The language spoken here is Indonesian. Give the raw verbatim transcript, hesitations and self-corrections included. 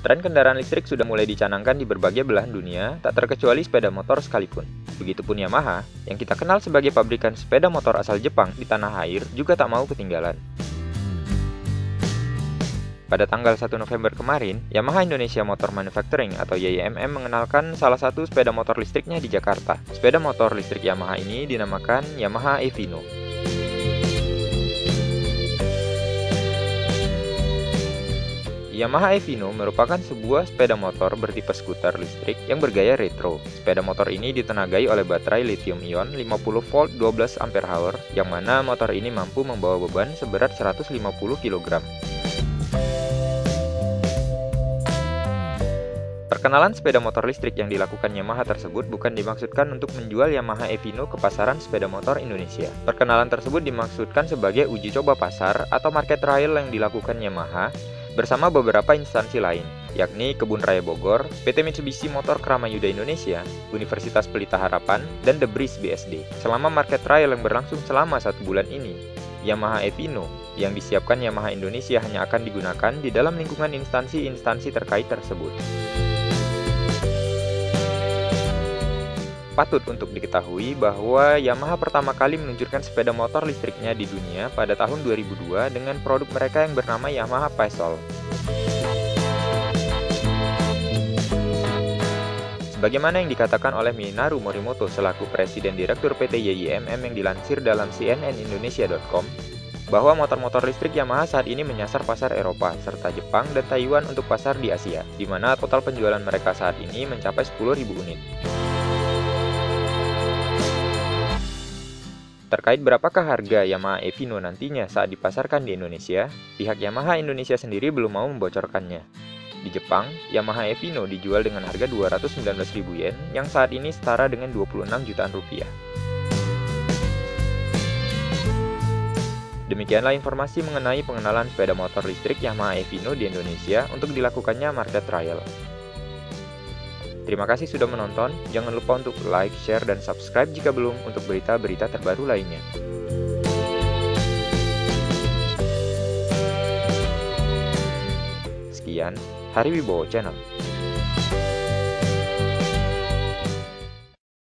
Tren kendaraan listrik sudah mulai dicanangkan di berbagai belahan dunia, tak terkecuali sepeda motor sekalipun. Begitupun Yamaha, yang kita kenal sebagai pabrikan sepeda motor asal Jepang di tanah air, juga tak mau ketinggalan. Pada tanggal satu November kemarin, Yamaha Indonesia Motor Manufacturing atau Y I M M mengenalkan salah satu sepeda motor listriknya di Jakarta. Sepeda motor listrik Yamaha ini dinamakan Yamaha Evino. Yamaha Evino merupakan sebuah sepeda motor bertipe skuter listrik yang bergaya retro. Sepeda motor ini ditenagai oleh baterai lithium-ion lima puluh volt dua belas ampere hour, yang mana motor ini mampu membawa beban seberat seratus lima puluh kilogram. Perkenalan sepeda motor listrik yang dilakukan Yamaha tersebut bukan dimaksudkan untuk menjual Yamaha Evino ke pasaran sepeda motor Indonesia. Perkenalan tersebut dimaksudkan sebagai uji coba pasar atau market trial yang dilakukan Yamaha bersama beberapa instansi lain, yakni Kebun Raya Bogor, P T Mitsubishi Motor Kramayuda Indonesia, Universitas Pelita Harapan, dan The Breeze B S D. Selama market trial yang berlangsung selama satu bulan ini, Yamaha Evino yang disiapkan Yamaha Indonesia hanya akan digunakan di dalam lingkungan instansi-instansi terkait tersebut. Patut untuk diketahui bahwa Yamaha pertama kali meluncurkan sepeda motor listriknya di dunia pada tahun dua ribu dua dengan produk mereka yang bernama Yamaha Paisol. Sebagaimana yang dikatakan oleh Minoru Morimoto selaku Presiden Direktur P T Y I M M yang dilansir dalam C N N Indonesia dot com, bahwa motor-motor listrik Yamaha saat ini menyasar pasar Eropa, serta Jepang dan Taiwan untuk pasar di Asia, di mana total penjualan mereka saat ini mencapai sepuluh ribu unit. Terkait berapakah harga Yamaha Evino nantinya saat dipasarkan di Indonesia, pihak Yamaha Indonesia sendiri belum mau membocorkannya. Di Jepang, Yamaha Evino dijual dengan harga dua ratus sembilan belas ribu yen yang saat ini setara dengan dua puluh enam jutaan rupiah. Demikianlah informasi mengenai pengenalan sepeda motor listrik Yamaha Evino di Indonesia untuk dilakukannya market trial. Terima kasih sudah menonton, jangan lupa untuk like, share, dan subscribe jika belum untuk berita-berita terbaru lainnya. Sekian, Hari Wibowo Channel.